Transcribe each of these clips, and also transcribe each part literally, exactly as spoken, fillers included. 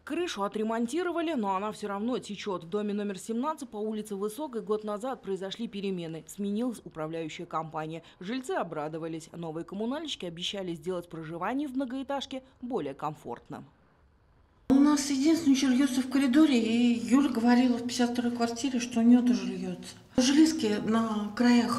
Крышу отремонтировали, но она все равно течет. В доме номер семнадцать по улице Высокой год назад произошли перемены. Сменилась управляющая компания. Жильцы обрадовались. Новые коммунальщики обещали сделать проживание в многоэтажке более комфортным. У нас единственный еще льется в коридоре, и Юля говорила в пятьдесят второй квартире, что у нее тоже льется. Железки на краях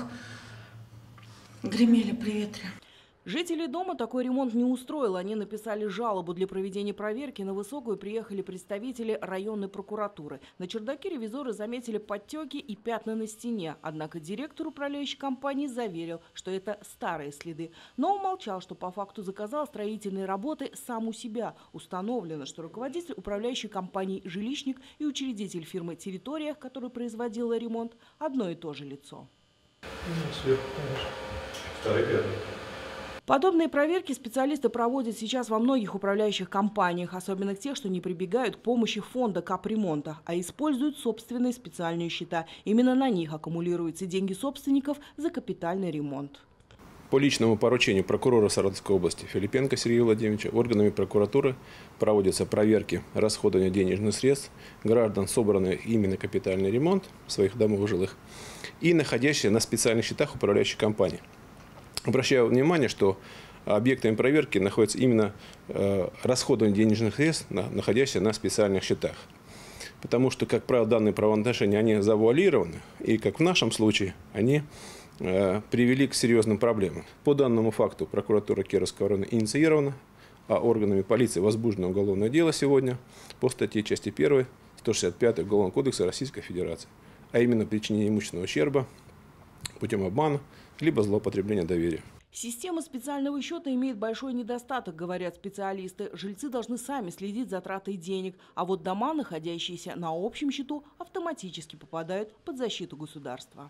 гремели при ветре. Жители дома такой ремонт не устроил. Они написали жалобу. Для проведения проверки на Высокую приехали представители районной прокуратуры. На чердаке ревизоры заметили подтеки и пятна на стене. Однако директор управляющей компании заверил, что это старые следы. Но умолчал, что по факту заказал строительные работы сам у себя. Установлено, что руководитель управляющей компании «Жилищник» и учредитель фирмы «Территория», которая производила ремонт, одно и то же лицо. Сверху, конечно. Старые пятна. Подобные проверки специалисты проводят сейчас во многих управляющих компаниях, особенно тех, что не прибегают к помощи фонда капремонта, а используют собственные специальные счета. Именно на них аккумулируются деньги собственников за капитальный ремонт. По личному поручению прокурора Саратовской области Филипенко Сергея Владимировича органами прокуратуры проводятся проверки расходования денежных средств граждан, собранных ими на капитальный ремонт своих домов жилых и находящихся на специальных счетах управляющей компании. Обращаю внимание, что объектами проверки находится именно э, расходование денежных средств, на, находящихся на специальных счетах. Потому что, как правило, данные правоотношения, они завуалированы, и, как в нашем случае, они э, привели к серьезным проблемам. По данному факту прокуратура Кировского района инициирована, а органами полиции возбуждено уголовное дело сегодня по статье части первой сто шестьдесят пятой Уголовного кодекса Российской Федерации, а именно причинение имущественного ущерба путем обмана либо злоупотребления доверия. Система специального счета имеет большой недостаток, говорят специалисты. Жильцы должны сами следить за тратой денег, а вот дома, находящиеся на общем счету, автоматически попадают под защиту государства.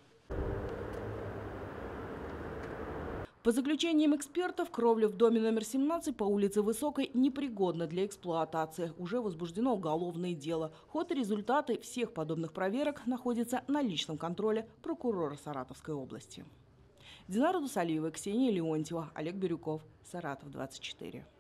По заключениям экспертов, кровля в доме номер семнадцать по улице Высокой непригодна для эксплуатации. Уже возбуждено уголовное дело. Ход и результаты всех подобных проверок находятся на личном контроле прокурора Саратовской области. Динара Дусалиева, Ксения Леонтьева, Олег Бирюков, Саратов двадцать четыре.